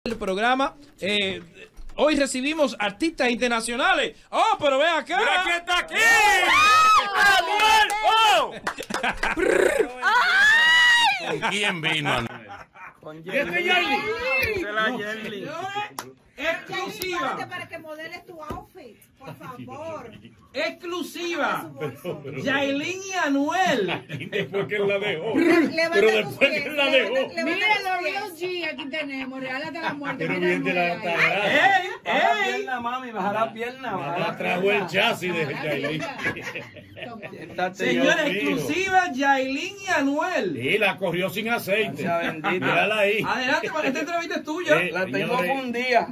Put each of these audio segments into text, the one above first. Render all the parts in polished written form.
El programa. Hoy recibimos artistas internacionales. ¡Oh, pero ve acá! ¡Mira quién está aquí! ¡Anuel! ¿Con quién vino Anuel? Con Yerli. Exclusiva. Para que modeles tu outfit, por favor. Exclusiva. Yailin y Anuel. Después que él la dejó. Pero después que él la dejó. Mira los Real G, aquí tenemos, Real hasta la muerte. Pero mira bien de la Anuel ahí. tagrada. ¡Ey! Baja la ¡Ey! pierna, mami, baja la pierna. Baja la Trajo el chasis de Baja la Yailin. Toma. Señores, Dios mío. exclusiva Yailin y Anuel. Sí, la corrió sin aceite. Sea bendita. Mírala ahí. Adelante, porque esta entrevista es tuya. La tengo Señores. fundida.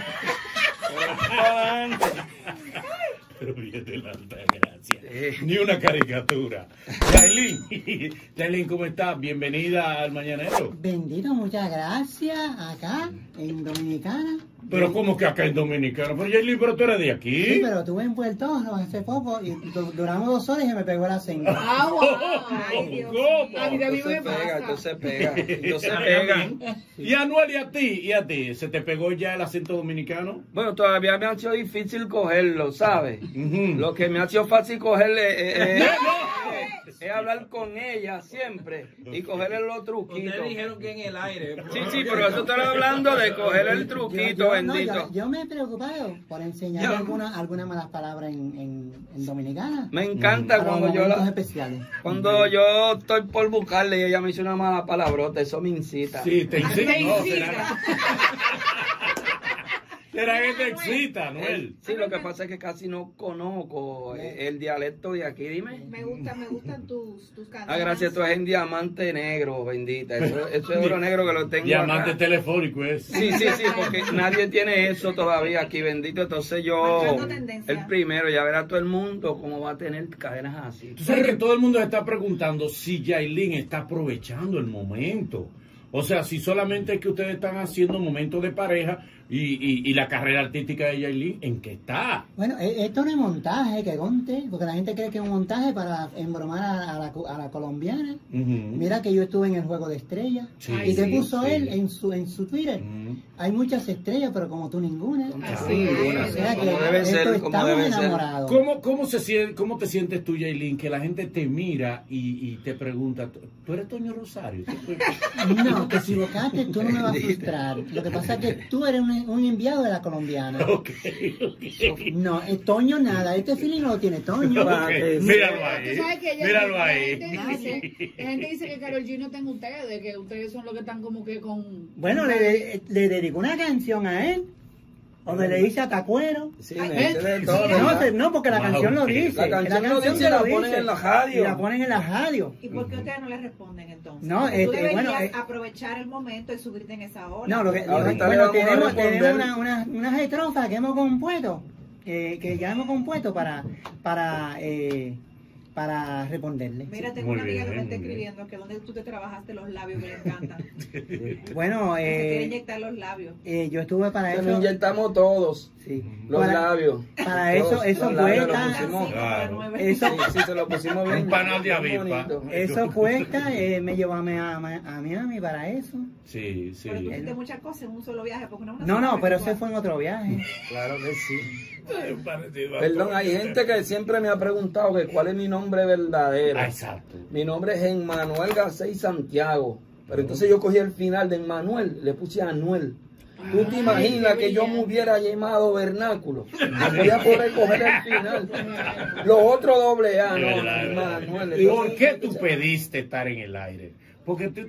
Pero bien de la gracia. Ni una caricatura. Yailin, Yailin, ¿cómo estás? Bienvenida al Mañanero. Bendito, muchas gracias. Acá, en Dominicana. Pero ¿cómo que acá en Dominicano? Pero Yailin, pero tú eres de aquí. Sí, pero estuve en Puerto Rico hace poco y duramos 2 horas y se me pegó la señal. Ah, wow. Ay, Dios ¿Cómo? A mí también me Pega, pasa. se pega. Se Ah, pega. bien. Y Anuel, ¿y a ti? ¿Se te pegó ya el acento dominicano? Bueno, todavía me ha sido difícil cogerlo, ¿sabes? Ujú. Lo que me ha sido fácil cogerle es hablar con ella siempre y cogerle los truquitos. Ustedes dijeron que en el aire. Sí, pero eso estoy hablando de coger el truquito, bendito. Yo me he preocupado por enseñar algunas malas palabras en dominicana. Me encanta Para cuando yo momentos especiales. cuando yo estoy por buscarle y ella me hizo una mala palabrota, eso me incita. Sí, te excita. Te No, incita. ¿Será que te excita, Anuel? Sí, lo que pasa es que casi no conozco el dialecto de aquí, dime. Me gustan tus canciones. Ah, gracias, tú es en diamante negro, bendita. Eso es oro negro que lo tengo Diamante acá. telefónico es. Sí, porque nadie tiene eso todavía aquí, bendito. Entonces yo, Marcando tendencia. el primero, ya verá todo el mundo cómo va a tener cadenas así. Tú sabes que todo el mundo se está preguntando si Yailin está aprovechando el momento. O sea, si solamente es que ustedes están haciendo momentos de pareja y la carrera artística de Yailin, ¿en qué está? Bueno, esto no es montaje, que conte, porque la gente cree que es un montaje para embromar a la colombiana. Ujú. Mira que yo estuve en el Juego de Estrellas. Sí, ¿Y qué sí, puso sí. él en su Twitter? Ujú. Hay muchas estrellas, pero como tú ninguna. Así O es. sea que Como debe ser, como estamos debe ser. enamorados. ¿Cómo te sientes tú, Yailin, que la gente te mira y te pregunta, ¿tú eres Toño Rosario? No, te equivocaste, tú no me vas a frustrar. Lo que pasa es que tú eres un enviado de la colombiana. Ok. No, Toño nada, este feeling no lo tiene Toño. Ok, míralo ahí. Tú sabes que ella- Míralo la ahí. gente dice que Karol G no tenga ustedes, que ustedes son los que están como que con... Bueno, le dedicó una canción a él. O le dice a Tacuero. Sí, me dice de todo, No, ¿verdad? no, porque la canción lo dice. La canción lo dice y la ponen en la radio. Y la ponen en la radio. ¿Y por qué ustedes no les responden entonces? No, Tú deberías bueno, aprovechar el momento y subirte en esa hora. No, lo que, Ahorita bueno, le vamos a tenemos responder. unas estrofas que hemos compuesto, que ya hemos compuesto para responderle. Mira, tengo Muy una amiga que bien, me está muy bien. escribiendo que donde tú te trabajaste los labios que le encantan. Bueno, Que se quiere inyectar los labios. yo estuve para Que eso. nos inyectamos todos, Sí. los Para- labios. Para eso, Todos, eso los labios los cuesta. pusimos. Claro. Eso, Sí, se lo pusimos bien. Un panal de bien avispa. bonito. eso cuesta. Me llevó a Miami para eso. Sí, sí. Pero tú hiciste muchas cosas en un solo viaje. Porque no, es una No, sola no, pero vez que ese tú fue en otro viaje. Claro que sí. Ay, parecido a Perdón, Toño. hay gente que siempre me ha preguntado que cuál es mi nombre verdadero. Ah, exacto. Mi nombre es Emmanuel Garcés Santiago. Pero entonces yo cogí el final de Emmanuel, le puse Anuel. ¿Tú te imaginas que yo me hubiera llamado Vernáculo? Me voy a poder coger el final. Los otros doble A, no, Emmanuel. ¿Y por qué tú pediste estar en el aire? Porque tú...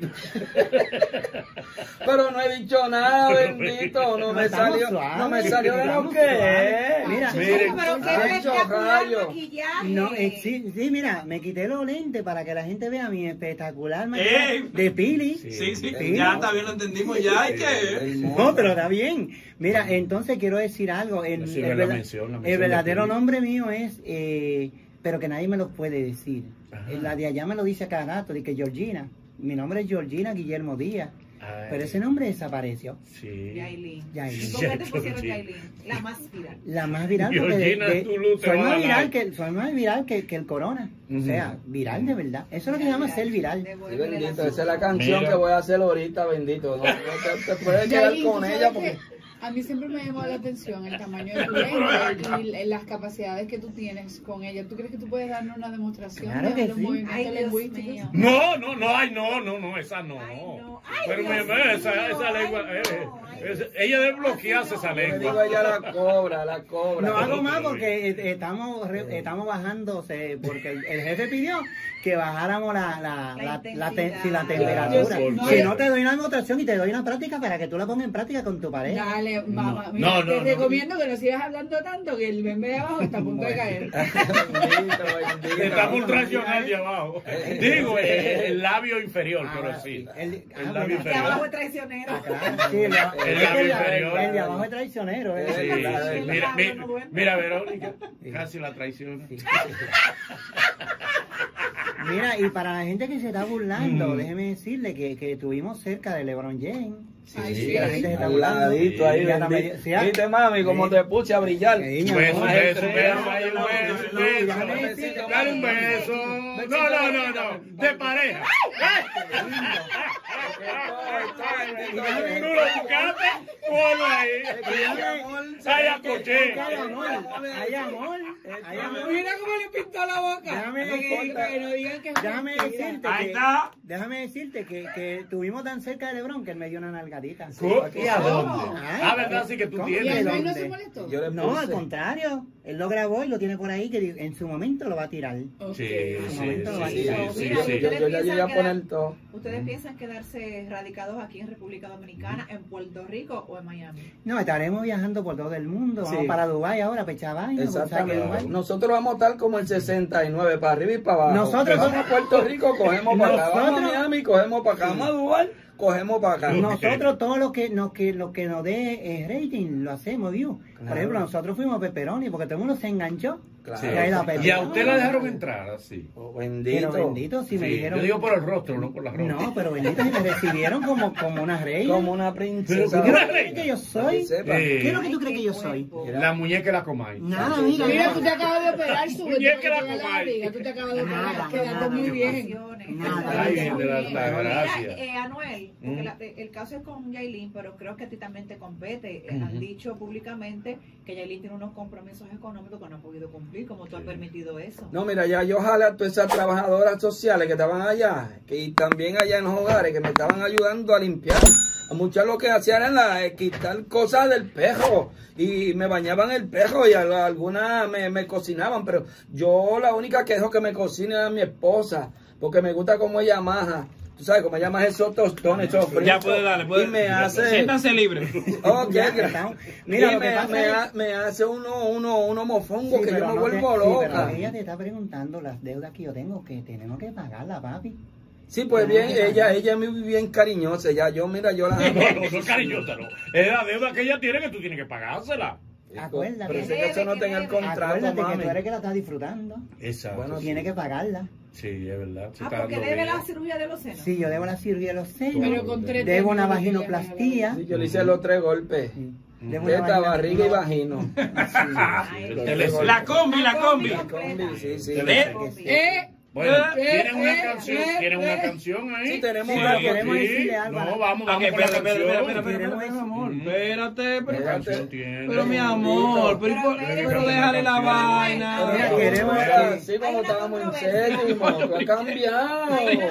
Pero no he dicho nada, bendito. No me estamos salió, suaves, no me salió de lo estamos que suaves. es. Mira, Mire, Pero qué Ay, espectacular chocayo. maquillaje. No, sí, mira, me quité los lentes para que la gente vea mi espectacular ¡Ey! maquillaje de Pili. Sí, ya está bien, lo entendimos ya. ¿Y qué? El No, pero está bien. Mira, entonces quiero decir algo. Sí, la mención El de verdadero Pili. nombre mío es, pero que nadie me lo puede decir. Ajá. La de allá me lo dice a cada gato, de que Georgina. Mi nombre es Georgina Guillermo Díaz. Ay. Pero ese nombre desapareció. Sí. Yailin. Yailin. ¿Por qué te pusieron Yailin? La más viral. La más viral porque Georgina, tú no te soy vas a más viral dar. soy más viral que el corona. O sea, viral de verdad. Eso es lo que se llama ser viral. Sí, Devuélvele la bendito, esa es la azúcar. canción Mira. que voy a hacer ahorita, bendito. No te puedes quedar Yailin, con tú ella sabes porque... que a mí siempre me llamó la atención el tamaño de tu lengua y las capacidades que tú tienes con ella. ¿Tú crees que tú puedes darnos una demostración Claro de que los sí. movimientos Ay, Dios lingüísticos? mío. No, esa no. Ay, no. Ay, Pero Dios me esa mío, lengua, ay, no, ay, ella desbloquease esa Le digo lengua. a ella la cobra. No hago más porque estamos bajándose, porque el jefe pidió que bajáramos la temperatura. Yo sé, no, Si yo- no, te doy una demostración y te doy una práctica para que tú la pongas en práctica con tu pareja. Dale, mamá. No, Mira, no, te no. recomiendo que no sigas hablando tanto que el bebé de abajo está a punto de caer. Bendito. Está muy traicional de abajo. Digo, el labio inferior, pero Ahora sí. El El labio bueno, De inferior. abajo es traicionero. claro, sí, el El labio inferior. el de abajo es traicionero. Sí, ¿eh? sí. Mira, Verónica, casi la traiciona. Sí. Mira, y para la gente que se está burlando, déjeme decirle que estuvimos cerca de LeBron James. Ay, sí. Que la gente se está Al burlando. ladito ahí, Y hasta bendito. me- sí, ah, Viste, mami, como te puse a brillar. Sí, mi Un beso, amor. un beso, un beso, ahí, un beso, un beso. Déjame decirte, Dale un beso. No. De pareja. Tú lo buscaste, ponlo ahí. Ay, acoché. Hay amor, hay amor, hay amor. Mira cómo le pintó la boca. Déjame Que no digan que es Déjame mentira. decirte Ahí que, está. déjame decirte que estuvimos tan cerca de LeBron que él me dio una nalgadita. ¿Y a dónde? Ay, ¿Verdad? Sí que tú ¿cómo? ¿Y tienes. él no ¿Dónde? se molestó? Yo le No, al puse. contrario. Él lo grabó y lo tiene por ahí que en su momento lo va a tirar. Ok. Sí, sí. Yo ya llegué a poner todo. ¿Ustedes piensan quedarse radicados aquí en República Dominicana, en Puerto Rico o en Miami? No, estaremos viajando por todo el mundo. Vamos Sí. para Dubái ahora, para echar vaina, porque sabes que Exactamente. Dubái- Nosotros vamos a estar como el 69, para arriba y para abajo. Nosotros vamos a Puerto Rico, cogemos para acá. Vamos a Nosotros- Miami, cogemos para acá. Vamos a Dubái, cogemos para acá. Nosotros todo lo que nos dé rating lo hacemos, view. Por Claro. ejemplo, nosotros fuimos a Pepperoni porque todo el mundo se enganchó. Claro. Y ahí la Y a usted la dejaron entrar así. Oh, Pero bendito. bendito, si me Sí, dijeron... yo digo por el rostro, no por la ropa. No, pero bendito, si me recibieron como una reina. Como una princesa. ¿Qué es lo Una que tú crees que yo soy? Para que sepa. ¿Qué es lo que tú Ay, crees que qué yo soy? cuerpo. La muñeca y la comáis. Nada, mira. Mira, tú te acabas de operar, sube. Muñeca la comay. Tú te acabas de operar, Nada, quedaste nada. muy bien. Emociones. Nada. Ay, bien, de la Mira, gracia. Anuel, porque el caso es con Yailin, pero creo que a ti también te compete. Han dicho públicamente que Yailin tiene unos compromisos económicos que no ha podido cumplir, como tú has permitido eso. No, mira, ya yo ojalá a todas esas trabajadoras sociales que estaban allá, que y también allá en los hogares, que me estaban ayudando a limpiar. A muchas lo que hacían era quitar cosas del perro y me bañaban el perro y algunas me cocinaban, pero yo la única que dejo que me cocine es mi esposa, porque me gusta como ella maja. Tú sabes, como ella maja esos tostones, esos fritos. Ya puede darle, puede. Y me hace... Siéntanse libres. Ok, Ya, gracias. estamos- Mira, Y lo que pasa es- me hace uno mofongo Sí, que yo pero me no vuelvo te- sí, loca. pero ella te está preguntando las deudas que yo tengo, que tenemos que pagarla, papi. Sí, pues bien, ella es muy bien cariñosa. Ya, yo, mira, yo la amo. No es cariñosa, no. Es la deuda que ella tiene que tú tienes que pagársela. Acuérdate. Pero sé que eso no tenga el contrato, Acuérdate que mami. tú eres que la estás disfrutando. Exacto. Bueno, Tiene que pagarla. Sí, es verdad. Se Ah, está porque dando debe bien. la cirugía de los senos. Sí, yo debo la cirugía de los senos. Pero con tres Debo una términos que vaginoplastía. Sí, yo le hice los 3 golpes. Debo una Teta, vagina- barriga y vagino. Ay, Los qué- tres golpes. La combi, la combi. Combi, sí, sí. Bueno, ¿tienen una eh, canción? eh, ¿Tienen una eh. canción ahí? Sí, tenemos Sí, una queremos Sí. decirle algo a la- No, vamos Ok, con la espérate, espérate, canción. espérate, mi amor. Espérate, ¿Qué pero. canción tiene? Pero mi amor, pero déjale la vaina. Mira, queremos- Sí, como estábamos en séptimo, tú has cambiado.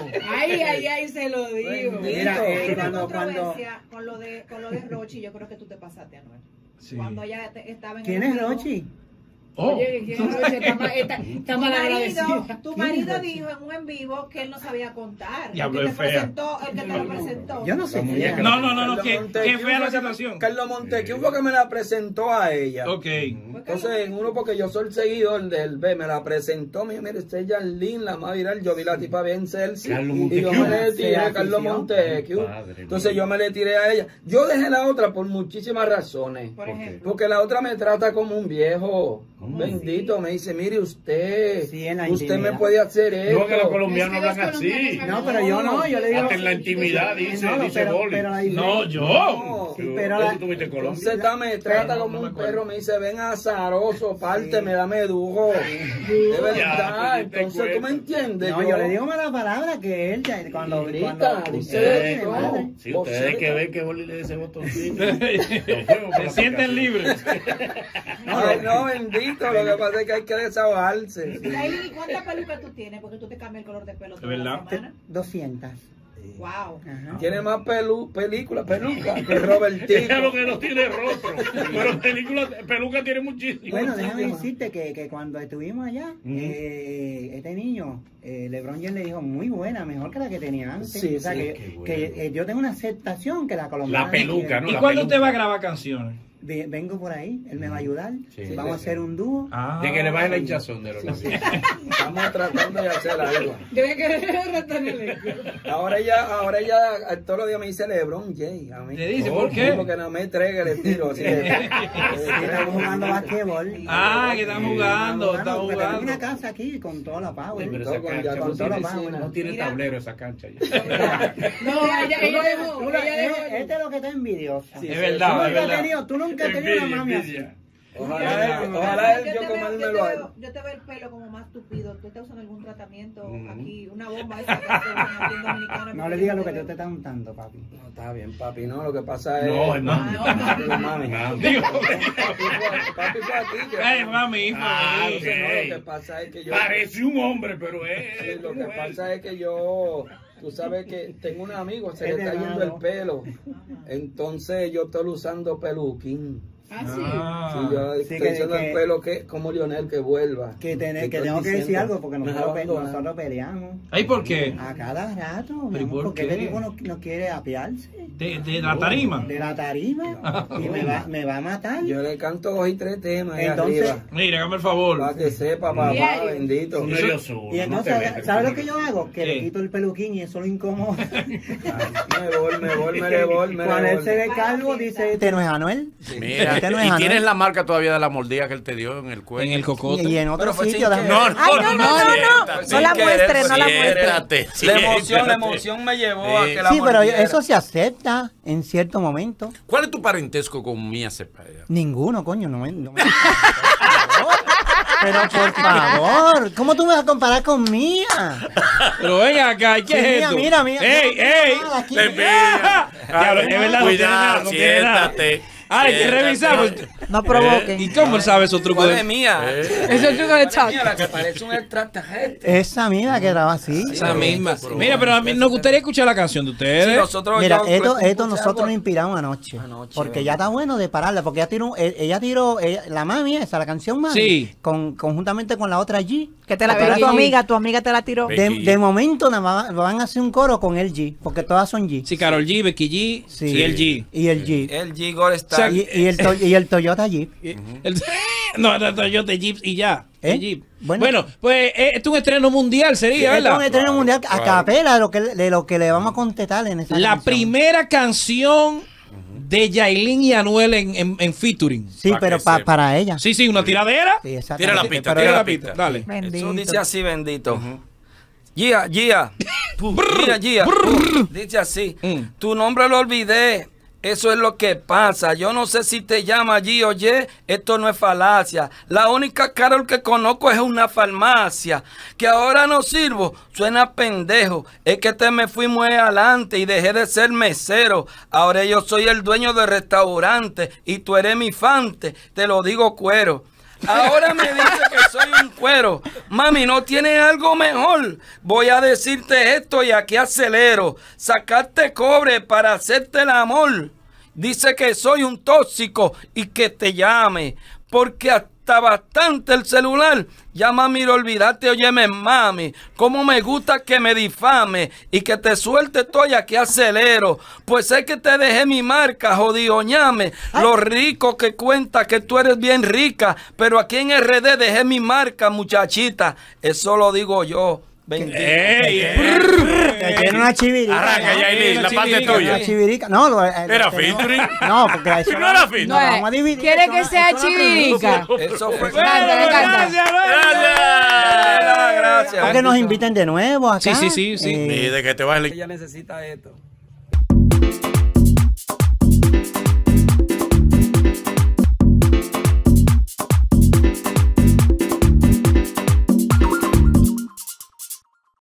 Ay, se lo digo. Mira, Hay una cuando- controversia con lo de Rochi, yo creo que tú te pasaste, Anuel. Sí. Cuando ella estaba en ¿Quién el es juego, Rochi? Oh. Oye, ¿quién es Rochi? Está mal agradecida. Tu ¿Quién marido es dijo en un en vivo que él no sabía contar. Y habló el de que te fea. presentó, el que te lo presentó. Yo no sé. La muñeca. No, que Carlos fea la Montecu, situación. Carlos Montecu fue que me la presentó a ella. Ok. Entonces, en uno, porque yo soy el seguidor del B, me la presentó, mire, esta es Yailin, la más viral, yo vi la tipa bien sexy, Carlos y yo Montecu. me le tiré a Se Carlos afició. Montecu, Padre entonces mío. yo me le tiré a ella. Yo dejé la otra por muchísimas razones, Por ejemplo. porque la otra me trata como un viejo, Bendito, me dice, mire usted, Sí, en la usted intimidad. me puede hacer esto. No, que los colombianos Es que los hablan así. colombianos No, pero yo no, yo le digo. Hasta en la intimidad dice, No, dice Boli. pero la No, yo. Sí, pero ¿Tú la- estuviste en Colombia? Entonces me trata como un perro, me dice, ven azaroso, párteme, dame duro. De verdad, Ya, pues, entonces tú me entiendes. No, yo le digo mala palabra que él ya, cuando Grita, dice tiene esto. madre. Si ustedes hay que ver que Boli le dé ese botoncito. Se sienten libres. No, bendito, lo que pasa es que hay que desahogarse. Yailin, ¿y cuántas pelucas tú tienes? Porque tú te cambias el color de pelo toda la verdad? semana. 200. Wow. Ajá. Tiene más peluca que Es Robertito. lo que no tiene rostro. Pero peluca tiene muchísimo. Bueno, déjame decirte que cuando estuvimos allá, este niño, LeBron James le dijo, muy buena, mejor que la que tenía antes. Sí, o sea, sí, que, qué bueno. que yo tengo una aceptación que la colombiana... La peluca, ¿no? ¿Y La cuándo peluca. usted va a grabar canciones? Vengo por ahí, él me va a ayudar, Sí. vamos a hacer un dúo. De que le baje la hinchazón de los labios. Estamos tratando de hacer algo. Tiene que retenerle. Ahora ella todos los días me dice LeBron James. A mí. ¿Le dice ¿Por por qué? Porque no me entrega el tiro. Así que, Estamos jugando basquetbol. Ah, que están jugando, están Pero hay una jugando. casa aquí con toda la power. Pero Todo esa con- cancha ya no con tiene, toda la vaina. no tiene Mira. tablero esa cancha. Ya. No, ella dejó. Ella dejó. Este es lo que está envidiosa. Sí, Es verdad, es verdad. Tú nunca has tenido una mami así. Ojalá él, yo comérmelo a él. Yo te veo el pelo como más tupido. ¿Tú estás usando algún tratamiento Ujú. aquí? Una bomba esa que se usa aquí en Dominicana. No le digas lo que tú te estás untando, papi. No, está bien, papi. No, lo que pasa es. No, hermano. No, mami. Digo, Papi fue a ti. que- ay, mami, Ah, hijo. ok. No, lo que pasa es que yo. Parece un hombre, pero Sí, es. lo que pasa es que yo, tú sabes que tengo un amigo, se le Es está de yendo malo. el pelo. Entonces yo estoy usando peluquín. Ah, sí. Sí, yo Sí, estoy que- diciendo que- el pelo que como Lionel que vuelva. Que Te tengo estoy que decir diciendo. algo porque Me nosotros, abandona. nosotros peleamos. ¿Ay, por qué? A cada rato, mi ¿Pero y amor, por porque qué? este tipo no quiere apiarse De la tarima. de la tarima y me va a matar. Yo le canto 2 y 3 temas ahí Entonces- arriba. Mira, hágame el favor. Para que sepa, papá, Diario. bendito. Uno y azul, Y no te entonces, metas ¿sabes lo con que yo hago? Que ¿Qué? le quito el peluquín y eso lo incomoda. Me Cuando él se revolve. ve calvo, dice, ¿este no es Anuel? Mira, Este no es y Anuel. tienes la marca todavía de la mordida que él te dio en el cuello. En el cocote. Y en otro Pero fue sitio. sin déjame- No, Ay, no, no la muestre, no la muestre. Siéntate, La emoción me llevó a que la Sí, pero mordiera. eso se acepta en cierto momento. ¿Cuál es tu parentesco con Mía Cepeda? Ninguno, coño, no me... Pero por favor, ¿cómo tú me vas a comparar con Mía? Pero venga acá, ¿qué Sí, es mira, esto? mira, mira. ¡Ey, No, ey! no, aquí- Te envidia. Diablo, es verdad, no tiene nada, Cuidado, no tiene nada. siéntate. Ah, hay que siéntate. revisar. pues. No provoquen. ¿Y cómo él sabe esos trucos de mía. Eso es truco de chat. La que parece un extraterrestre. Esa mía que graba así. esa misma? Mira, pero a mí nos gustaría escuchar la canción de ustedes. nosotros Mira, yo esto compuse nosotros algo- nos inspiramos anoche. Porque ¿verdad? ya está bueno de pararla. Porque ella tiró la mami esa, la canción mami. Sí. Conjuntamente con la otra G. Que te la Becky tiró G. tu amiga te la tiró. De momento nada más van a hacer un coro con el G. Porque todas son G. Sí, Karol G, Becky G Sí. y el G. Y el G. El G Gore O sea, Star. Y el Toyota Jeep. No, yo te Jeeps y ya. ¿Eh? El Jeep. Bueno. Bueno, pues esto es un estreno mundial, sería, Esto es ¿verdad? un estreno mundial a capela de lo que le vamos a contestar en esa La canción. primera canción de Yailin y Anuel en featuring. Sí, Pa' pero que sepa. para ella. Sí, sí, una tiradera. Sí, exactamente. Tira la pista, Pero tira Tira la pista. Dale. Bendito. Eso dice así, bendito. Gia, Gia. Mira, Gia. Dice así. Tu nombre lo olvidé. Eso es lo que pasa. Yo no sé si te llama allí, oye, esto no es falacia. La única Carol que conozco es una farmacia. Que ahora no sirvo, suena pendejo. Es que te me fui muy adelante y dejé de ser mesero. Ahora yo soy el dueño del restaurante y tú eres mi fante. Te lo digo cuero. Ahora me dice que soy un cuero. Mami, ¿no tiene algo mejor? Voy a decirte esto y aquí acelero. Sacarte cobre para hacerte el amor. Dice que soy un tóxico y que te llame. Porque hasta bastante el celular. Ya mami, olvídate, óyeme mami. Cómo me gusta que me difame y que te suelte estoy aquí acelero. Pues sé que te dejé mi marca, jodido ñame. Lo rico que cuenta que tú eres bien rica. Pero aquí en RD dejé mi marca, muchachita. Eso lo digo yo. Bendito. Que tiene una chivirica. Arranca, ¿no? Yailin, la parte tuya. Una chivirica. No, Era featuring. No, porque eso No era featuring. no, vamos a dividir. ¿Quiere que Eso sea es una chivirica? Eso fue. Cántale, cántale. Gracias. Porque nos inviten de nuevo acá. Sí. Y de que te vas a Ella necesita esto.